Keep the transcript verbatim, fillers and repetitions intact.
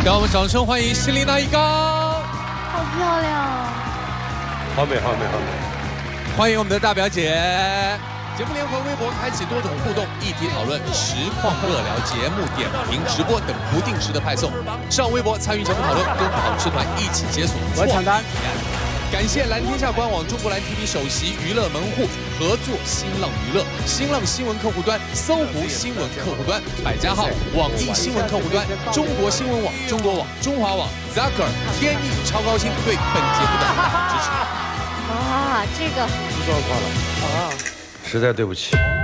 让我们掌声欢迎希林娜一刚， 好漂亮， 好美，好美，好美！ 欢迎我们的大表姐。节目联合微博开启多种互动、议题讨论、实况热聊、节目点评、直播等不定时的派送。上微博参与节目讨论，跟跑吃团一起解锁我抢单。 感谢蓝天下官网、中国蓝 T V 首席娱乐门户合作新浪娱乐、新浪新闻客户端、搜狐新闻客户端、百家号、网易新闻客户端、中国新闻网、中国网、中华网、Zucker、天意、超高清对本节目的支持。 哇，这个知道挂了啊，实在对不起。